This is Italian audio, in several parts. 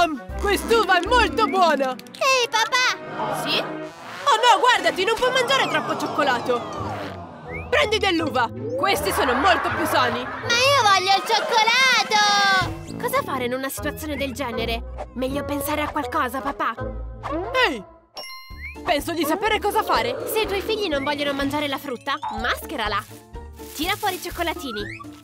Quest'uva è molto buona! Ehi, papà! Sì? Oh no, guardati, non puoi mangiare troppo cioccolato! Prendi dell'uva! Questi sono molto più sani! Ma io voglio il cioccolato! Cosa fare in una situazione del genere? Meglio pensare a qualcosa, papà! Ehi! Penso di sapere cosa fare! Se i tuoi figli non vogliono mangiare la frutta, mascherala! Tira fuori i cioccolatini!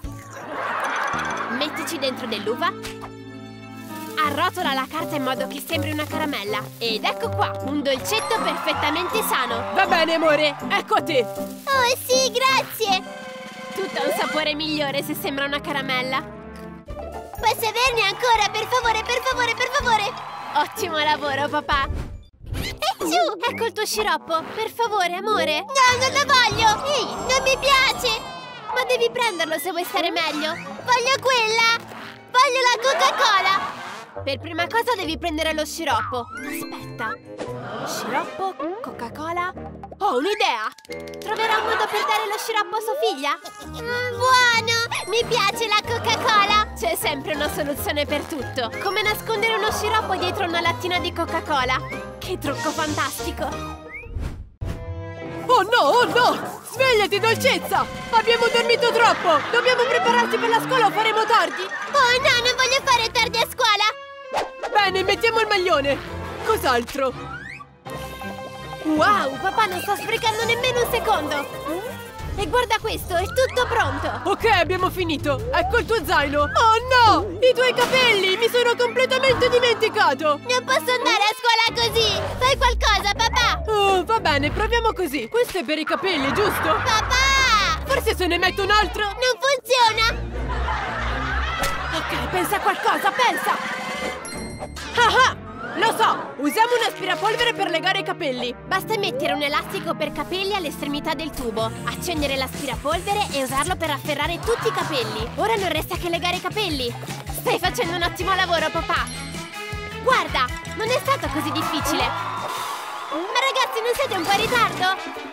Mettici dentro dell'uva. Arrotola la carta in modo che sembri una caramella. Ed ecco qua, un dolcetto perfettamente sano! Va bene, amore, ecco a te! Oh sì, grazie! Tutto ha un sapore migliore se sembra una caramella! Posso averne ancora, per favore, per favore, per favore! Ottimo lavoro, papà! Giù! Ecco il tuo sciroppo! Per favore, amore! No, non lo voglio! Ehi, non mi piace! Ma devi prenderlo se vuoi stare meglio! Voglio quella! Voglio la Coca-Cola! Per prima cosa devi prendere lo sciroppo. Aspetta. Sciroppo, Coca-Cola. Ho un'idea! Troverò un modo per dare lo sciroppo a sua figlia? Buono! Mi piace la Coca-Cola! C'è sempre una soluzione per tutto. Come nascondere uno sciroppo dietro una lattina di Coca-Cola. Che trucco fantastico! Oh no, oh no! Svegliati, dolcezza! Abbiamo dormito troppo! Dobbiamo prepararci per la scuola o faremo tardi! Oh no, non voglio fare tardi a scuola! Bene, mettiamo il maglione! Cos'altro? Wow, papà non sta sprecando nemmeno un secondo! E guarda questo, è tutto pronto! Ok, abbiamo finito! Ecco il tuo zaino! Oh no! I tuoi capelli! Mi sono completamente dimenticato! Non posso andare a scuola così! Fai qualcosa, papà! Oh, va bene, proviamo così! Questo è per i capelli, giusto? Papà! Forse se ne metto un altro? Non funziona! Ok, pensa a qualcosa, pensa! Ah! Lo so! Usiamo un aspirapolvere per legare i capelli! Basta mettere un elastico per capelli all'estremità del tubo, accendere l'aspirapolvere e usarlo per afferrare tutti i capelli. Ora non resta che legare i capelli! Stai facendo un ottimo lavoro, papà! Guarda! Non è stato così difficile! Ma ragazzi, non siete un po' in ritardo?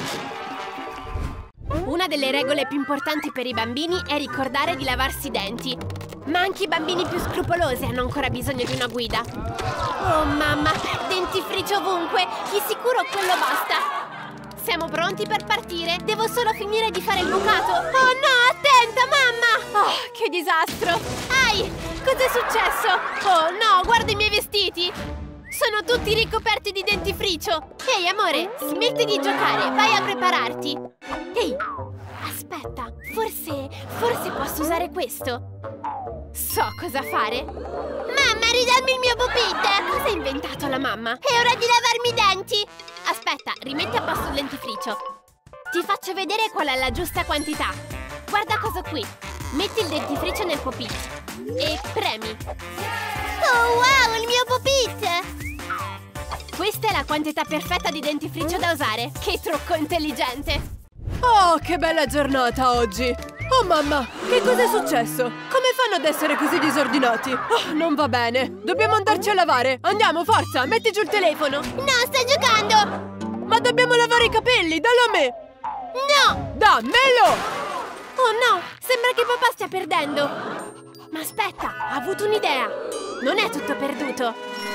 Una delle regole più importanti per i bambini è ricordare di lavarsi i denti. Ma anche i bambini più scrupolosi hanno ancora bisogno di una guida. Oh mamma, dentifricio ovunque! Di sicuro quello basta! Siamo pronti per partire? Devo solo finire di fare il bucato! Oh no, attenta, mamma! Oh, che disastro! Ai! Cos'è successo? Oh no, guarda i miei vestiti! Sono tutti ricoperti di dentifricio! Ehi, amore, smetti di giocare, vai a prepararti! Ehi, aspetta, forse posso usare questo? So cosa fare! Mamma, ridammi il mio pupit! Cosa ha inventato la mamma? È ora di lavarmi i denti! Aspetta, rimetti a posto il dentifricio. Ti faccio vedere qual è la giusta quantità. Guarda cosa qui. Metti il dentifricio nel pupit e premi. Oh wow, il mio pupit! Questa è la quantità perfetta di dentifricio da usare. Che trucco intelligente! Oh, che bella giornata oggi! Oh mamma, che cosa è successo? Come fanno ad essere così disordinati? Oh, non va bene! Dobbiamo andarci a lavare! Andiamo, forza! Metti giù il telefono! No, sto giocando! Ma dobbiamo lavare i capelli! Dallo a me! No! Dammelo! Oh no! Sembra che papà stia perdendo! Ma aspetta, ho avuto un'idea! Non è tutto perduto!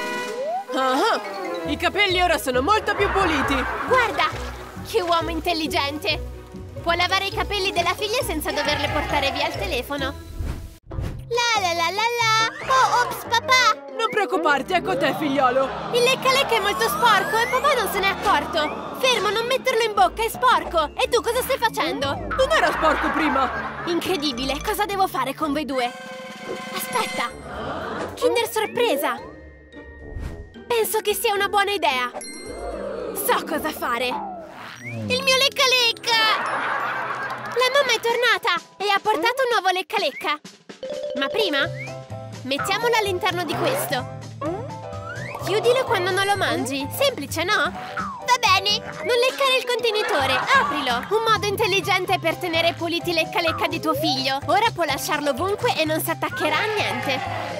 Ah, i capelli ora sono molto più puliti! Guarda! Che uomo intelligente! Può lavare i capelli della figlia senza doverle portare via il telefono. La la la la la! Oh, ops, papà! Non preoccuparti, ecco te, figliolo! Il lecca-lecca è molto sporco e papà non se n'è accorto! Fermo, non metterlo in bocca, è sporco! E tu cosa stai facendo? Non era sporco prima! Incredibile, cosa devo fare con voi due? Aspetta! Kinder sorpresa! Penso che sia una buona idea! So cosa fare! Il mio lecca-lecca! La mamma è tornata e ha portato un nuovo lecca-lecca! Ma prima, mettiamolo all'interno di questo! Chiudilo quando non lo mangi! Semplice, no? Va bene! Non leccare il contenitore, aprilo! Un modo intelligente per tenere puliti i lecca-lecca di tuo figlio! Ora può lasciarlo ovunque e non si attaccherà a niente!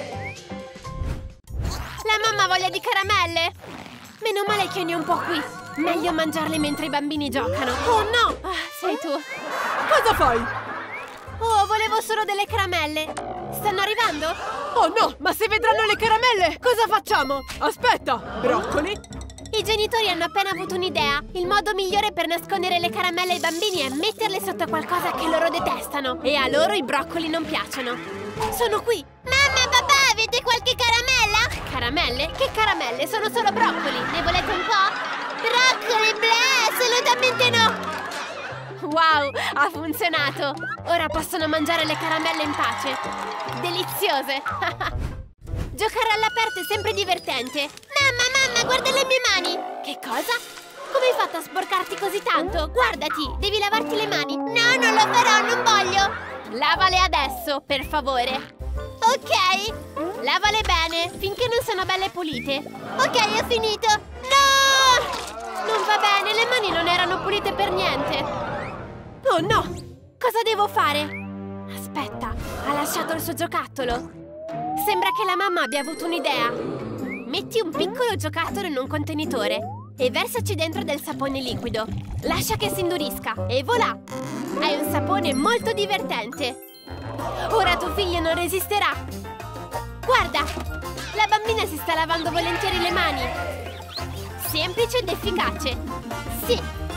La mamma ha voglia di caramelle! Meno male che ne ho un po' qui! Meglio mangiarle mentre i bambini giocano! Oh no! Ah, sei tu! Cosa fai? Oh, volevo solo delle caramelle! Stanno arrivando? Oh no, ma se vedranno le caramelle, cosa facciamo? Aspetta, broccoli? I genitori hanno appena avuto un'idea. Il modo migliore per nascondere le caramelle ai bambini è metterle sotto qualcosa che loro detestano. E a loro i broccoli non piacciono. Sono qui! Mamma, papà, avete qualche caramella? Caramelle? Che caramelle? Sono solo broccoli. Ne volete un po'? Broccoli, blah, assolutamente no! Wow, ha funzionato! Ora possono mangiare le caramelle in pace. Deliziose! Giocare all'aperto è sempre divertente. Mamma, guarda le mie mani! Che cosa? Come hai fatto a sporcarti così tanto? Guardati, devi lavarti le mani. No, non lo farò, non voglio. Lavale adesso, per favore. Ok. Lavale bene, finché non sono belle pulite. Ok, ho finito. No! Non va bene, le mani non erano pulite per niente. Oh no! Cosa devo fare? Aspetta, ha lasciato il suo giocattolo. Sembra che la mamma abbia avuto un'idea. Metti un piccolo giocattolo in un contenitore e versaci dentro del sapone liquido. Lascia che si indurisca e voilà! Hai un sapone molto divertente. Ora tuo figlio non resisterà. Guarda! La bambina si sta lavando volentieri le mani. Semplice ed efficace. Sì!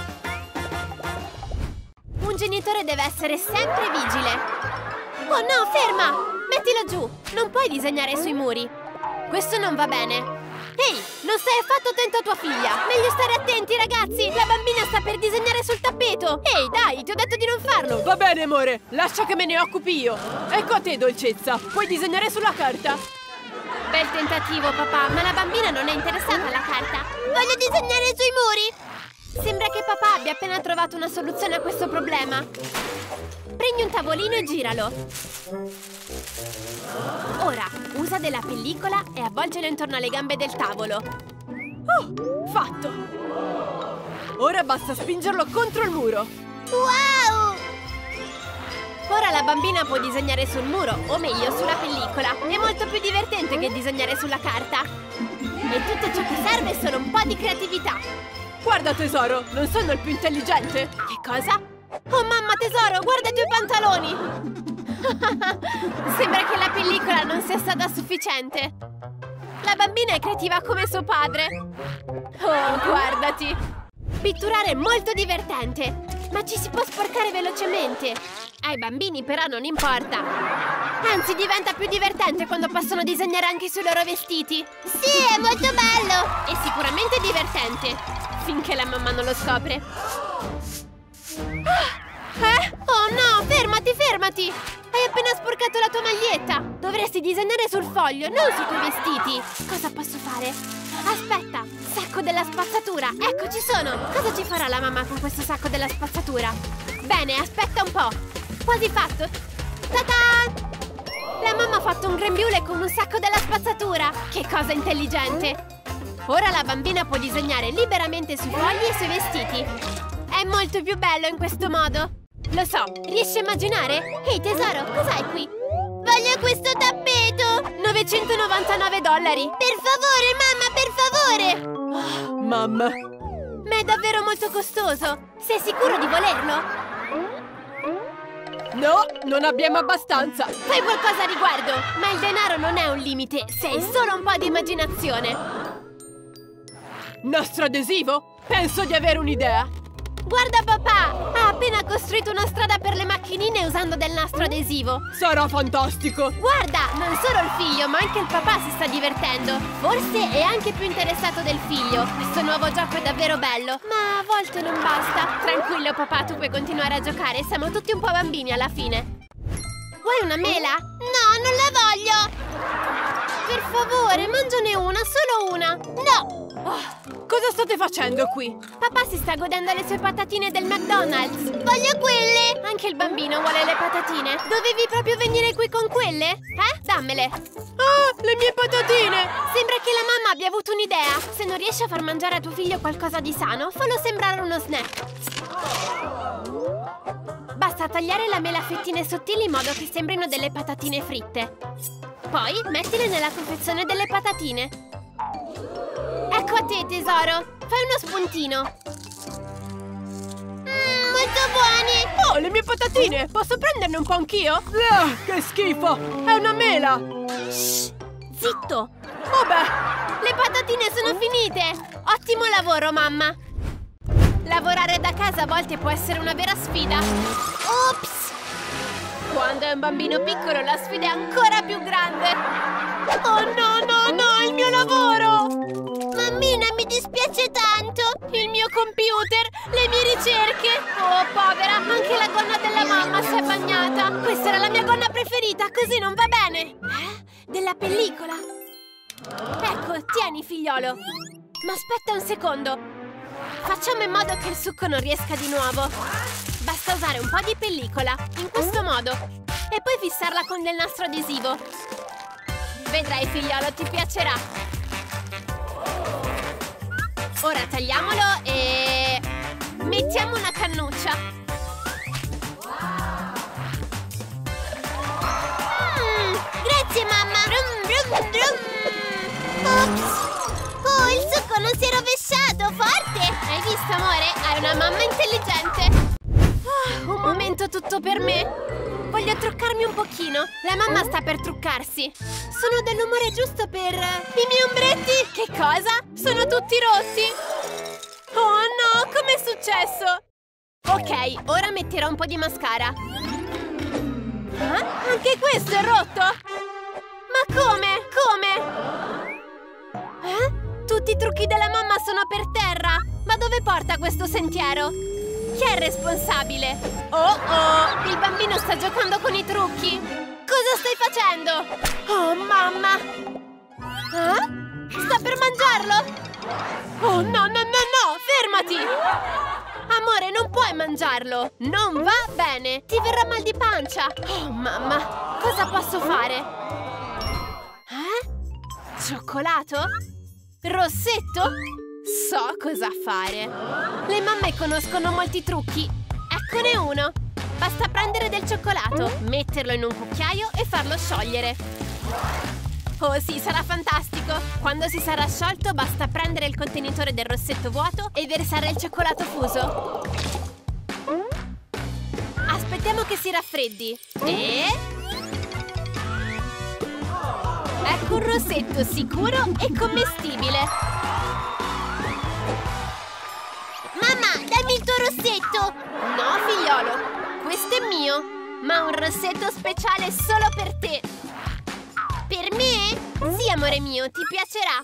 Un genitore deve essere sempre vigile. Oh no, ferma! Mettilo giù! Non puoi disegnare sui muri. Questo non va bene. Ehi, non stai affatto attento a tua figlia. Meglio stare attenti, ragazzi. La bambina sta per disegnare sul tappeto. Ehi, dai, ti ho detto di non farlo. Va bene, amore. Lascia che me ne occupi io. Ecco a te, dolcezza. Puoi disegnare sulla carta? Bel tentativo, papà, ma la bambina non è interessata alla carta. Voglio disegnare sui muri. Sembra che papà abbia appena trovato una soluzione a questo problema. Prendi un tavolino e giralo. Ora, usa della pellicola e avvolgelo intorno alle gambe del tavolo. Oh, fatto! Ora basta spingerlo contro il muro. Wow! Ora la bambina può disegnare sul muro, o meglio, sulla pellicola. È molto più divertente che disegnare sulla carta. E tutto ciò che serve è solo un po' di creatività. Guarda, tesoro, non sono il più intelligente? Che cosa? Oh mamma, tesoro, guarda i tuoi pantaloni! Sembra che la pellicola non sia stata sufficiente. La bambina è creativa come suo padre. Oh, guardati! Pitturare è molto divertente, ma ci si può sporcare velocemente. Ai bambini però non importa. Anzi, diventa più divertente quando possono disegnare anche sui loro vestiti. Sì, è molto bello! E sicuramente divertente, finché la mamma non lo scopre. Oh no, fermati, fermati! Hai appena sporcato la tua maglietta! Dovresti disegnare sul foglio, non sui tuoi vestiti! Cosa posso fare? Aspetta, sacco della spazzatura! Ecco, ci sono! Cosa ci farà la mamma con questo sacco della spazzatura? Bene, aspetta un po'! Quasi fatto! Ta-da! La mamma ha fatto un grembiule con un sacco della spazzatura! Che cosa intelligente! Ora la bambina può disegnare liberamente sui fogli e sui vestiti! È molto più bello in questo modo! Lo so, riesci a immaginare? Ehi tesoro, cos'hai qui? Voglio questo tappeto! $999! Per favore, mamma, per favore! Oh, mamma! Ma è davvero molto costoso! Sei sicuro di volerlo? No, non abbiamo abbastanza! Fai qualcosa a riguardo! Ma il denaro non è un limite, se hai solo un po' di immaginazione! Nostro adesivo? Penso di avere un'idea! Guarda papà! Ha appena costruito una strada per le macchinine usando del nastro adesivo! Sarà fantastico! Guarda! Non solo il figlio, ma anche il papà si sta divertendo! Forse è anche più interessato del figlio! Questo nuovo gioco è davvero bello! Ma a volte non basta! Tranquillo papà, tu puoi continuare a giocare! Siamo tutti un po' bambini alla fine! Vuoi una mela? No, non la voglio! Per favore, mangiane una, solo una! No! Oh, cosa state facendo qui? Papà si sta godendo le sue patatine del McDonald's! Voglio quelle! Anche il bambino vuole le patatine! Dovevi proprio venire qui con quelle? Dammele! Ah, le mie patatine! Sembra che la mamma abbia avuto un'idea! Se non riesci a far mangiare a tuo figlio qualcosa di sano, fallo sembrare uno snack! Basta tagliare la mela a fettine sottili in modo che sembrino delle patatine fritte. Poi mettile nella confezione delle patatine. Ecco a te, tesoro! Fai uno spuntino! Molto buoni! Oh, le mie patatine! Posso prenderne un po' anch'io? Che schifo! È una mela! Shh! Zitto! Oh beh! Le patatine sono finite! Ottimo lavoro, mamma! Lavorare da casa a volte può essere una vera sfida. Ops! Quando è un bambino piccolo la sfida è ancora più grande. Oh no, no, no, il mio lavoro! Mammina, mi dispiace tanto! Il mio computer, le mie ricerche! Oh, povera, anche la gonna della mamma si è bagnata! Questa era la mia gonna preferita, così non va bene! Della pellicola? Ecco, tieni, figliolo! Ma aspetta un secondo! Facciamo in modo che il succo non riesca di nuovo! Basta usare un po' di pellicola, in questo modo! E poi fissarla con del nastro adesivo! Vedrai, figliolo, ti piacerà! Ora tagliamolo e... mettiamo una cannuccia! Grazie, mamma! Brum, brum, brum. Ops! Oh, il succo non si è rovesciato! Forte! Hai visto, amore? Hai una mamma intelligente! Un momento tutto per me! Voglio truccarmi un pochino! La mamma sta per truccarsi! Sono dell'umore giusto per... i miei ombretti! Che cosa? Sono tutti rotti! Oh no! Com'è successo? Ok, ora metterò un po' di mascara! Anche questo è rotto? Ma come? Come? Tutti i trucchi della mamma sono per terra! Ma dove porta questo sentiero? Chi è il responsabile? Oh oh! Il bambino sta giocando con i trucchi! Cosa stai facendo? Oh, mamma! Sta per mangiarlo? Oh, no, no, no, no! Fermati! Amore, non puoi mangiarlo! Non va bene! Ti verrà mal di pancia! Oh, mamma! Cosa posso fare? Cioccolato? Rossetto? So cosa fare! Le mamme conoscono molti trucchi! Eccone uno! Basta prendere del cioccolato, metterlo in un cucchiaio e farlo sciogliere! Oh sì, sarà fantastico! Quando si sarà sciolto basta prendere il contenitore del rossetto vuoto e versare il cioccolato fuso! Aspettiamo che si raffreddi! E... ecco un rossetto sicuro e commestibile! Mamma, dammi il tuo rossetto! No, figliolo! Questo è mio! Ma un rossetto speciale solo per te! Per me? Sì, amore mio, ti piacerà!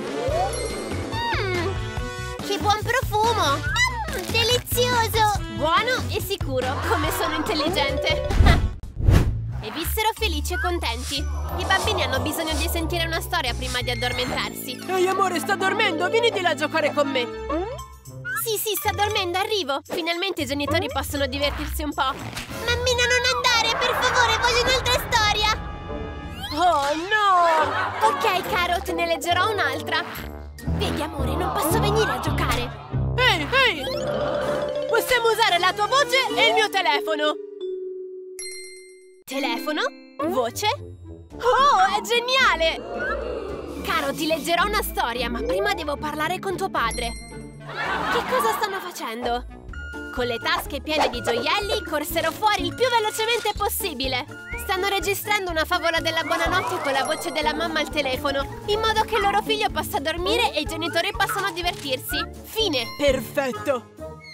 Che buon profumo! Delizioso! Buono e sicuro, come sono intelligente! E vissero felici e contenti! I bambini hanno bisogno di sentire una storia prima di addormentarsi! Ehi, amore, sta dormendo! Vieni di là a giocare con me! Sì, sì, sta dormendo, arrivo! Finalmente i genitori possono divertirsi un po'! Mammina, non andare, per favore, voglio un'altra storia! Oh, no! Ok, caro, te ne leggerò un'altra! Vedi, amore, non posso venire a giocare! Ehi, ehi! Possiamo usare la tua voce e il mio telefono! Telefono? Voce? Oh, è geniale! Caro, ti leggerò una storia, ma prima devo parlare con tuo padre! Che cosa stanno facendo? Con le tasche piene di gioielli corsero fuori il più velocemente possibile! Stanno registrando una favola della buonanotte con la voce della mamma al telefono, in modo che il loro figlio possa dormire e i genitori possano divertirsi. Fine! Perfetto!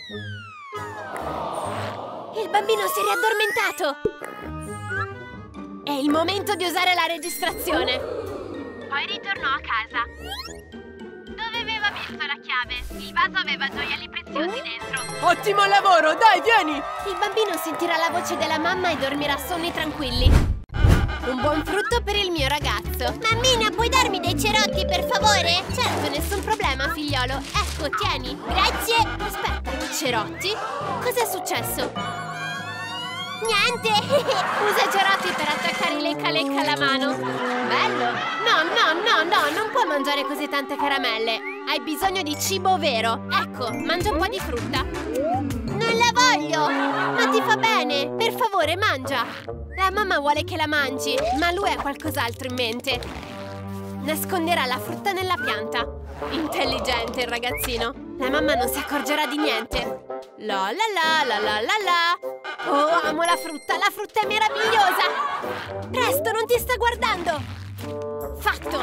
Il bambino si è riaddormentato! È il momento di usare la registrazione! Poi ritornò a casa. Dove aveva visto la chiave? Il vaso aveva gioielli preziosi dentro. Ottimo lavoro! Dai, vieni! Il bambino sentirà la voce della mamma e dormirà sonni tranquilli. Un buon frutto per il mio ragazzo. Mammina, puoi darmi dei cerotti, per favore? Certo, nessun problema, figliolo. Ecco, tieni. Grazie. Aspetta, cerotti? Cos'è successo? Niente! Usa i cerotti per attaccare i lecca-lecca alla mano. Bello! No, no, no, no, non puoi mangiare così tante caramelle. Hai bisogno di cibo vero. Ecco, mangia un po' di frutta. Non la voglio! Ma ti fa bene! Per favore, mangia! La mamma vuole che la mangi, ma lui ha qualcos'altro in mente. Nasconderà la frutta nella pianta. Intelligente il ragazzino. La mamma non si accorgerà di niente. La la la la la la la. Oh, amo la frutta è meravigliosa! Presto, non ti sta guardando! Fatto!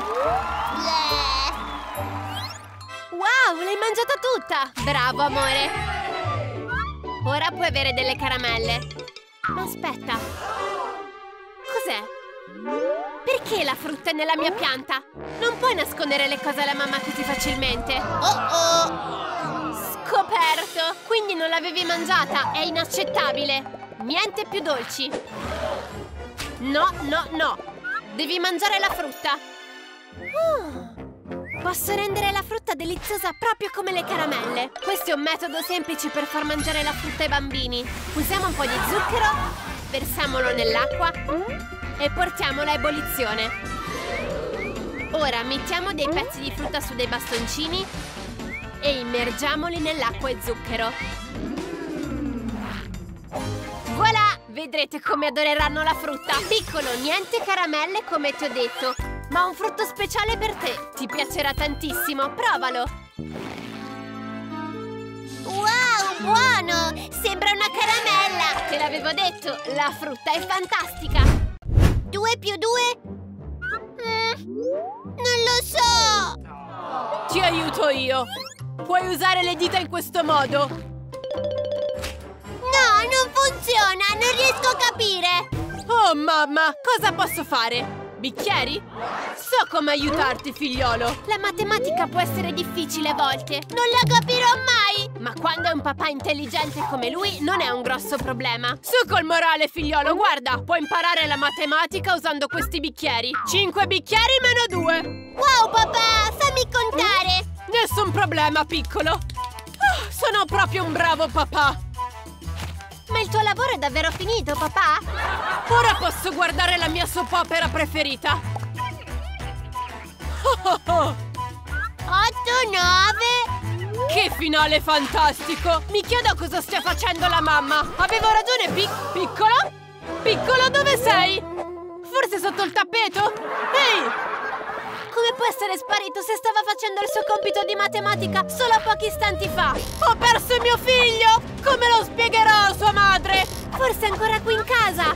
Wow, l'hai mangiata tutta! Bravo, amore! Ora puoi avere delle caramelle. Ma aspetta. Cos'è? Perché la frutta è nella mia pianta? Non puoi nascondere le cose alla mamma così facilmente. Oh! Scoperto! Quindi non l'avevi mangiata, è inaccettabile. Niente più dolci. No, no, no. Devi mangiare la frutta. Posso rendere la frutta deliziosa proprio come le caramelle. Questo è un metodo semplice per far mangiare la frutta ai bambini. Usiamo un po' di zucchero, versiamolo nell'acqua e portiamola a ebollizione. Ora mettiamo dei pezzi di frutta su dei bastoncini e immergiamoli nell'acqua e zucchero. Voilà! Vedrete come adoreranno la frutta. Piccolo, niente caramelle come ti ho detto, ma un frutto speciale per te. Ti piacerà tantissimo, provalo. Wow, buono! Sembra una caramella. Te l'avevo detto, la frutta è fantastica. 2 più 2? Non lo so. Ti aiuto io. Puoi usare le dita in questo modo. No, non funziona, non riesco a capire. Oh, mamma, cosa posso fare? Bicchieri? So come aiutarti, figliolo. La matematica può essere difficile a volte. Non la capirò mai. Ma quando è un papà intelligente come lui, non è un grosso problema. Su col morale, figliolo, guarda. Puoi imparare la matematica usando questi bicchieri. 5 bicchieri meno 2. Wow, papà, fammi contare. Nessun problema, piccolo. Sono proprio un bravo papà. Ma il tuo lavoro è davvero finito, papà? Ora posso guardare la mia soap opera preferita. 8, 9. Che finale fantastico! Mi chiedo cosa stia facendo la mamma. Avevo ragione, piccolo? Piccolo, dove sei? Forse sotto il tappeto? Ehi! Come può essere sparito se stava facendo il suo compito di matematica solo pochi istanti fa? Ho perso il mio figlio! Come lo spiegherò a sua madre? Forse è ancora qui in casa.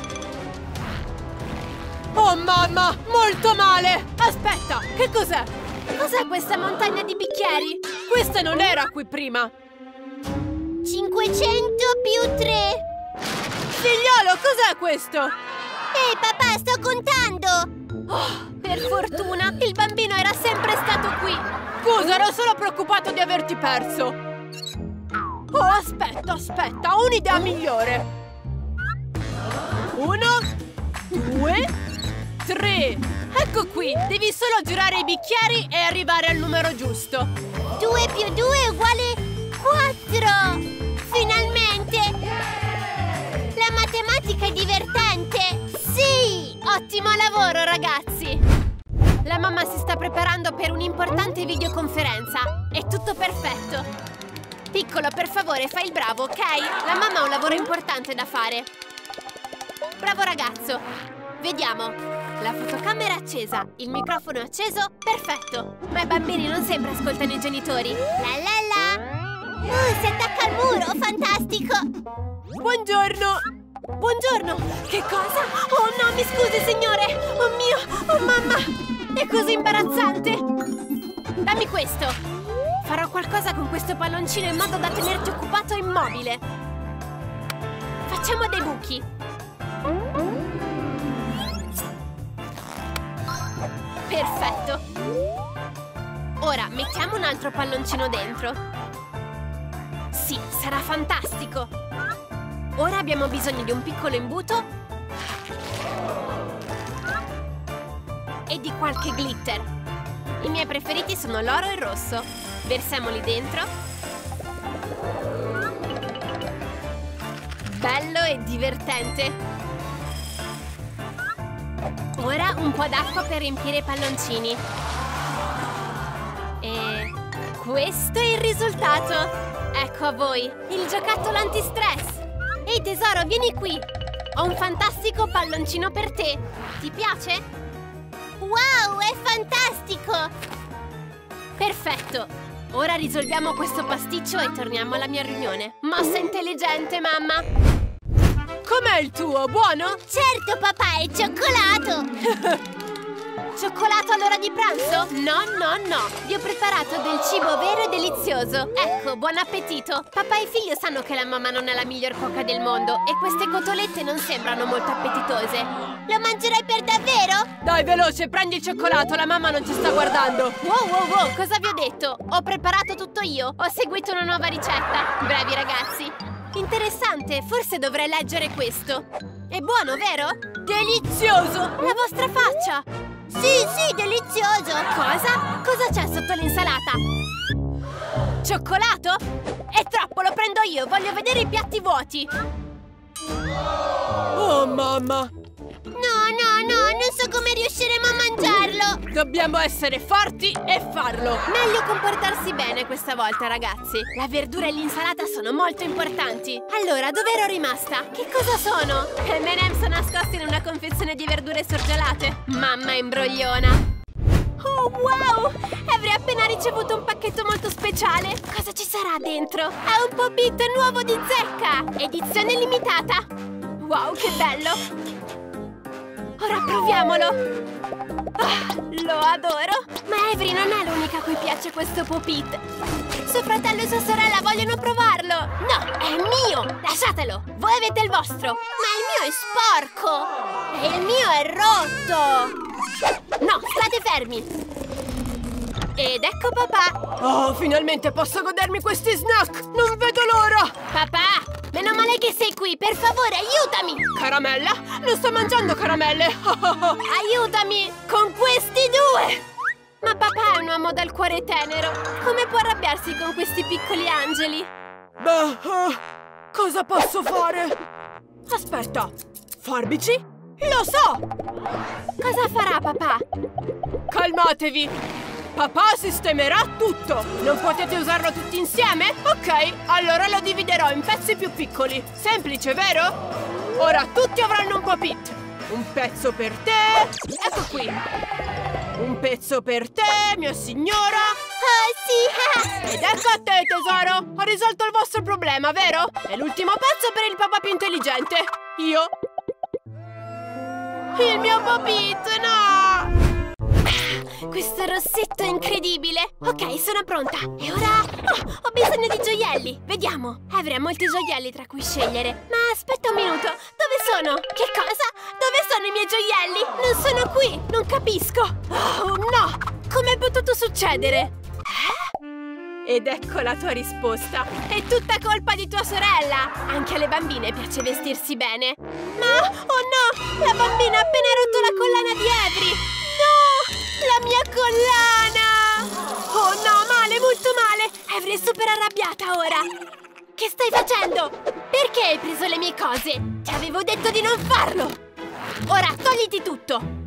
Oh mamma, molto male! Aspetta, che cos'è? Cos'è questa montagna di bicchieri? Questa non era qui prima. 500 più 3. Figliolo, cos'è questo? Ehi, papà, sto contando! Oh, per fortuna, il bambino era sempre stato qui. Scusa, ero solo preoccupato di averti perso. Oh, aspetta, ho un'idea migliore. 1, 2, 3. Ecco qui, devi solo girare i bicchieri e arrivare al numero giusto. 2 più 2 è uguale 4. Finalmente! La matematica è divertente. Sì! Ottimo lavoro, ragazzi! La mamma si sta preparando per un'importante videoconferenza. È tutto perfetto. Piccolo, per favore, fai il bravo, ok? La mamma ha un lavoro importante da fare. Bravo ragazzo. Vediamo. La fotocamera è accesa, il microfono è acceso. Perfetto. Ma i bambini non sempre ascoltano i genitori. La la la. Si attacca al muro, fantastico. Buongiorno. Buongiorno! Che cosa? Oh no, mi scusi, signore! Oh mio! Oh mamma! È così imbarazzante! Dammi questo! Farò qualcosa con questo palloncino in modo da tenerti occupato e immobile! Facciamo dei buchi! Perfetto! Ora mettiamo un altro palloncino dentro! Sì, sarà fantastico! Ora abbiamo bisogno di un piccolo imbuto e di qualche glitter. I miei preferiti sono l'oro e il rosso. Versiamoli dentro. Bello e divertente. Ora un po' d'acqua per riempire i palloncini. E questo è il risultato. Ecco a voi, il giocattolo antistress. Ehi tesoro, vieni qui! Ho un fantastico palloncino per te! Ti piace? Wow, è fantastico! Perfetto! Ora risolviamo questo pasticcio e torniamo alla mia riunione. Mossa intelligente, mamma! Com'è il tuo? Buono? Certo, papà, è cioccolato! Cioccolato all'ora di pranzo? No, no, no! Vi ho preparato del cibo vero e delizioso! Ecco, buon appetito! Papà e figlio sanno che la mamma non è la miglior cuoca del mondo e queste cotolette non sembrano molto appetitose. Lo mangerai per davvero? Dai, veloce, prendi il cioccolato, la mamma non ci sta guardando. Wow, wow, wow, cosa vi ho detto? Ho preparato tutto io! Ho seguito una nuova ricetta! Bravi ragazzi! Interessante, forse dovrei leggere questo. È buono, vero? Delizioso! La vostra faccia! Sì, delizioso! Cosa? Cosa c'è sotto l'insalata? Cioccolato? È troppo, lo prendo io! Voglio vedere i piatti vuoti! Oh, mamma! No, non so come riusciremo a mangiarlo! Dobbiamo essere forti e farlo! Meglio comportarsi bene questa volta, ragazzi! La verdura e l'insalata sono molto importanti! Allora, dove ero rimasta? Che cosa sono? M&M's sono nascosti in una confezione di verdure surgelate! Mamma imbrogliona! Oh, wow! Avrei appena ricevuto un pacchetto molto speciale! Cosa ci sarà dentro? È un Pop-It nuovo di zecca! Edizione limitata! Wow, che bello! Ora proviamolo! Lo adoro! Ma Avery non è l'unica a cui piace questo Pop-It! Suo fratello e sua sorella vogliono provarlo! No, è mio! Lasciatelo! Voi avete il vostro! Ma il mio è sporco! E il mio è rotto! No, state fermi! Ed ecco papà! Oh, finalmente posso godermi questi snack! Non vedo l'ora! Papà! Meno male che sei qui! Per favore, aiutami! Caramella? Non sto mangiando caramelle! Aiutami! Con questi due! Ma papà è un uomo dal cuore tenero! Come può arrabbiarsi con questi piccoli angeli? Beh, cosa posso fare? Aspetta! Forbici? Lo so! Cosa farà papà? Calmatevi! Papà sistemerà tutto! Non potete usarlo tutti insieme? Ok, allora lo dividerò in pezzi più piccoli. Semplice, vero? Ora tutti avranno un Pop-It. Un pezzo per te. Ecco qui. Un pezzo per te, mia signora. Oh, sì! Ed ecco a te, tesoro. Ho risolto il vostro problema, vero? E l'ultimo pezzo per il papà più intelligente. Io. Il mio Pop-It, no! Questo rossetto è incredibile! Ok, sono pronta! E ora... Oh, ho bisogno di gioielli! Vediamo! Avrei molti gioielli tra cui scegliere. Ma aspetta un minuto! Dove sono? Che cosa? Dove sono i miei gioielli? Non sono qui! Non capisco! Oh, no! Com'è potuto succedere? Ed ecco la tua risposta. È tutta colpa di tua sorella! Anche alle bambine piace vestirsi bene. Ma... Oh no! La bambina ha appena rotto la collana di Avery! No! La mia collana! Oh no, male, molto male! Avery è super arrabbiata ora! Che stai facendo? Perché hai preso le mie cose? Ti avevo detto di non farlo! Ora togliti tutto!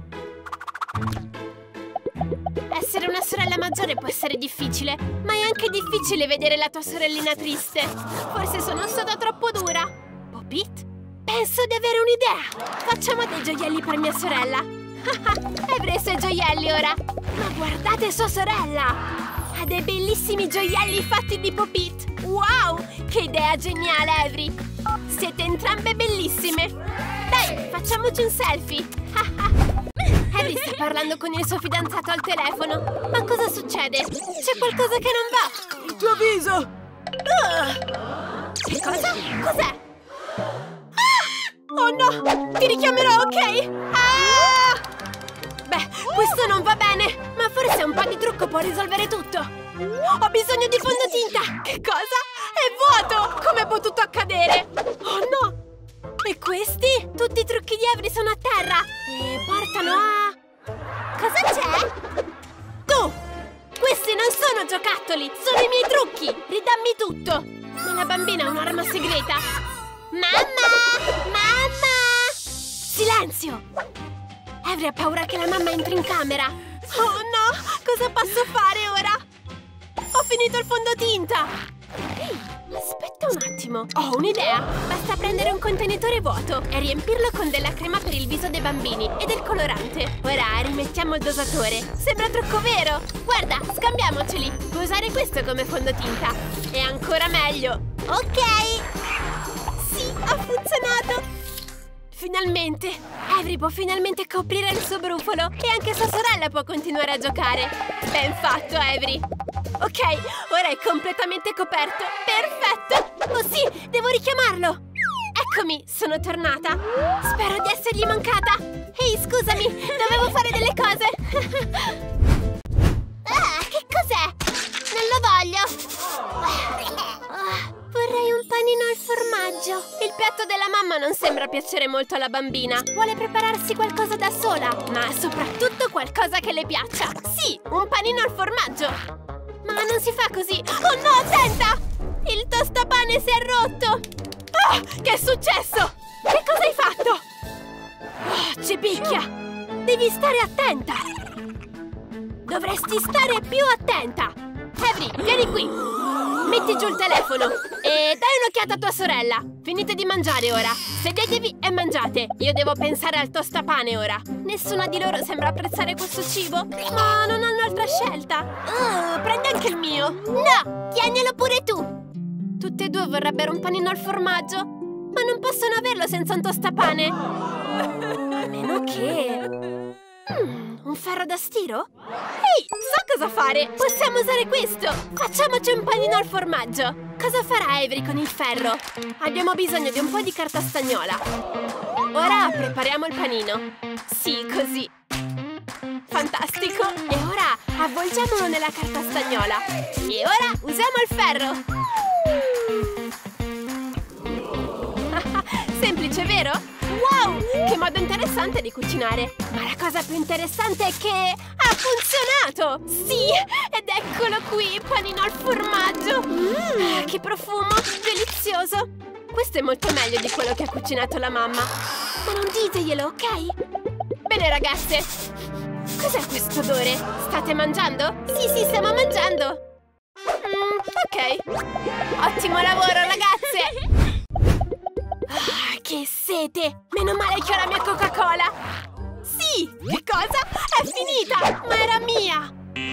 Essere una sorella maggiore può essere difficile, ma è anche difficile vedere la tua sorellina triste. Forse sono stata troppo dura. Pop-It? Penso di avere un'idea! Facciamo dei gioielli per mia sorella! Avery i suoi gioielli ora! Ma guardate sua sorella! Ha dei bellissimi gioielli fatti di Pop-It! Wow! Che idea geniale, Avery! Siete entrambe bellissime! Dai, facciamoci un selfie! Avery sta parlando con il suo fidanzato al telefono! Ma cosa succede? C'è qualcosa che non va! Il tuo viso! Che cosa? Cos'è? Oh no! Ti richiamerò, ok? Beh, questo non va bene! Ma forse un po' di trucco può risolvere tutto! Ho bisogno di fondotinta! Che cosa? È vuoto! Com'è potuto accadere? Oh no! E questi? Tutti i trucchi di Avery sono a terra! E portano a... Cosa c'è? Tu! Questi non sono giocattoli! Sono i miei trucchi! Ridammi tutto! Ma la bambina ha un'arma segreta! Mamma! Mamma! Silenzio! Avery ha paura che la mamma entri in camera! Oh no! Cosa posso fare ora? Ho finito il fondotinta! Ehi, aspetta un attimo! Ho un'idea! Basta prendere un contenitore vuoto e riempirlo con della crema per il viso dei bambini e del colorante. Ora rimettiamo il dosatore. Sembra trucco vero! Guarda, scambiamoceli! Puoi usare questo come fondotinta! E ancora meglio! Ok! Sì, ha funzionato! finalmente! Avery può finalmente coprire il suo brufolo e anche sua sorella può continuare a giocare. Ben fatto, Avery! Ok, ora è completamente coperto. Perfetto! Oh sì, devo richiamarlo! Eccomi, sono tornata. Spero di essergli mancata. Ehi, scusami, dovevo fare delle cose. Che cos'è? Non lo voglio. Vorrei un panino al formaggio. Il piatto della mamma non sembra piacere molto alla bambina. Vuole prepararsi qualcosa da sola, ma soprattutto qualcosa che le piaccia. Sì, un panino al formaggio. Ma non si fa così. Oh no, attenta! Il tostapane si è rotto. Oh, che è successo? Che cosa hai fatto? Oh, ci picchia! Devi stare attenta! Dovresti stare più attenta! Avery, vieni qui! Metti giù il telefono e dai un'occhiata a tua sorella. Finite di mangiare ora. Sedetevi e mangiate. Io devo pensare al tostapane ora. Nessuna di loro sembra apprezzare questo cibo, ma non hanno altra scelta. Prendi anche il mio. No, tienilo pure tu. Tutte e due vorrebbero un panino al formaggio, ma non possono averlo senza un tostapane. A meno che... un ferro da stiro? Ehi, so cosa fare! Possiamo usare questo! Facciamoci un panino al formaggio! Cosa farà Avery con il ferro? Abbiamo bisogno di un po' di carta stagnola. Ora prepariamo il panino. Sì, così. Fantastico! E ora avvolgiamolo nella carta stagnola. E ora usiamo il ferro! Semplice, vero? Wow! Che modo interessante di cucinare! Ma la cosa più interessante è che ha funzionato! Sì! Ed eccolo qui, panino al formaggio! Che profumo! Delizioso! Questo è molto meglio di quello che ha cucinato la mamma. Ma non diteglielo, ok? Bene, ragazze! Cos'è questo odore? State mangiando? Sì, stiamo mangiando! Ok! Ottimo lavoro, ragazze! Che sete! Meno male che ho la mia Coca-Cola! Sì! Che cosa? È finita! Ma era mia!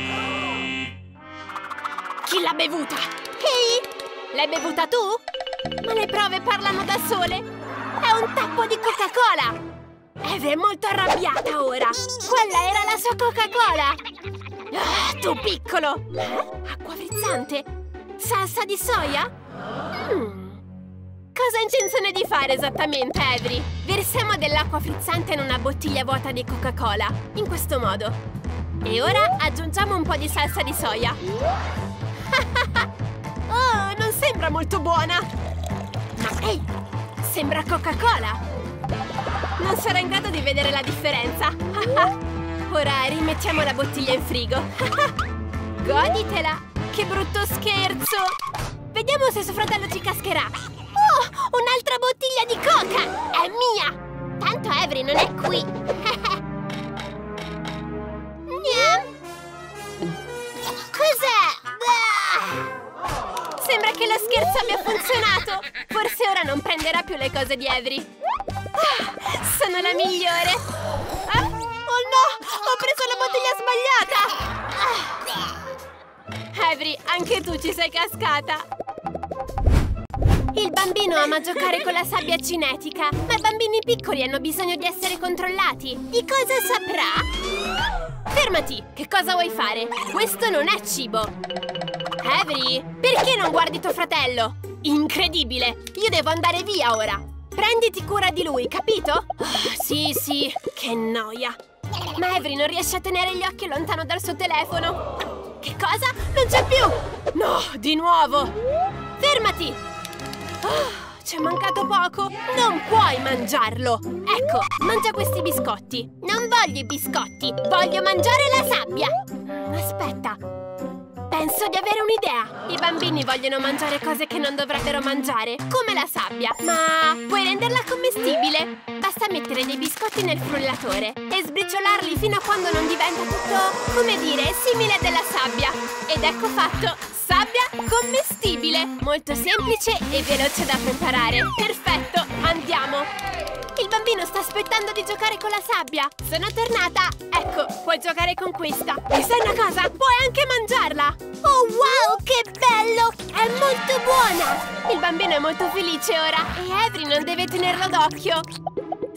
Chi l'ha bevuta? Ehi! L'hai bevuta tu? Ma le prove parlano da sole! È un tappo di Coca-Cola! Eve è molto arrabbiata ora! Quella era la sua Coca-Cola! Tu piccolo! Acqua frizzante? Salsa di soia? Cosa hai intenzione di fare esattamente, Avery? Versiamo dell'acqua frizzante in una bottiglia vuota di Coca-Cola, in questo modo. E ora aggiungiamo un po' di salsa di soia. Oh, non sembra molto buona! Ma ehi, sembra Coca-Cola! Non sarò in grado di vedere la differenza. Ora rimettiamo la bottiglia in frigo. Goditela! Che brutto scherzo! Vediamo se suo fratello ci cascherà. Oh, un'altra bottiglia di coca! È mia! Tanto Avery non è qui! Cos'è? Sembra che lo scherzo abbia funzionato! Forse ora non prenderà più le cose di Avery. Sono la migliore! Oh no! Ho preso la bottiglia sbagliata! Avery, anche tu ci sei cascata! Il bambino ama giocare con la sabbia cinetica, ma i bambini piccoli hanno bisogno di essere controllati. Di cosa saprà? Fermati! Che cosa vuoi fare? Questo non è cibo! Avery, perché non guardi tuo fratello? Incredibile! Io devo andare via ora! Prenditi cura di lui, capito? Sì, che noia! Ma Avery non riesce a tenere gli occhi lontano dal suo telefono. Che cosa? Non c'è più! No, di nuovo! Fermati! Ci è mancato poco! Non puoi mangiarlo! Ecco, mangia questi biscotti! Non voglio i biscotti! Voglio mangiare la sabbia! Aspetta! Penso di avere un'idea! I bambini vogliono mangiare cose che non dovrebbero mangiare, come la sabbia! Ma puoi renderla commestibile? Basta mettere dei biscotti nel frullatore e sbriciolarli fino a quando non diventa tutto, come dire, simile della sabbia! Ed ecco fatto! Sabbia commestibile! Molto semplice e veloce da preparare! Perfetto! Andiamo! Il bambino sta aspettando di giocare con la sabbia! Sono tornata! Ecco, puoi giocare con questa! E sai una cosa? Puoi anche mangiarla! Oh wow, che bello! È molto buona! Il bambino è molto felice ora! E Avery non deve tenerlo d'occhio!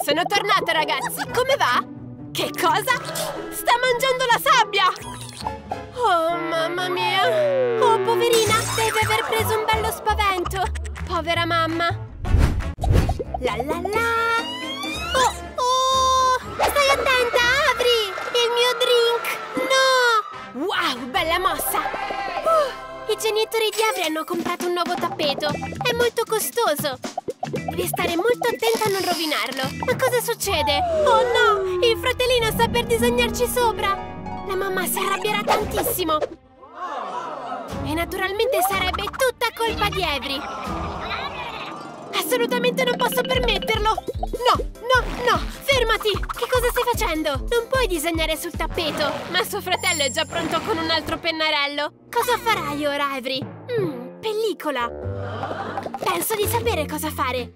Sono tornata, ragazzi! Come va? Che cosa? Sta mangiando la sabbia! Oh, mamma mia! Oh, poverina! Deve aver preso un bello spavento! Povera mamma! La la la! Oh, oh! Stai attenta, apri! Il mio drink! No! Wow, bella mossa! I genitori di Avery hanno comprato un nuovo tappeto! È molto costoso! Devi stare molto attenta a non rovinarlo! Ma cosa succede? Oh no! Il fratellino sta per disegnarci sopra! La mamma si arrabbierà tantissimo! E naturalmente sarebbe tutta colpa di Avery! Assolutamente non posso permetterlo! No, no, no! Fermati! Che cosa stai facendo? Non puoi disegnare sul tappeto! Ma suo fratello è già pronto con un altro pennarello! Cosa farai ora, Avery? Pellicola! Penso di sapere cosa fare!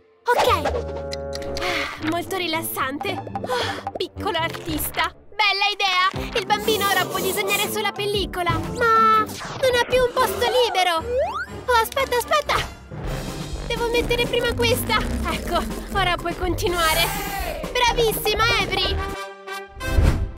Ok! Molto rilassante! Piccolo artista! Bella idea! Il bambino ora può disegnare sulla pellicola! Ma non ha più un posto libero! Oh, aspetta, aspetta! Devo mettere prima questa! Ecco, ora puoi continuare! Bravissima, Avery!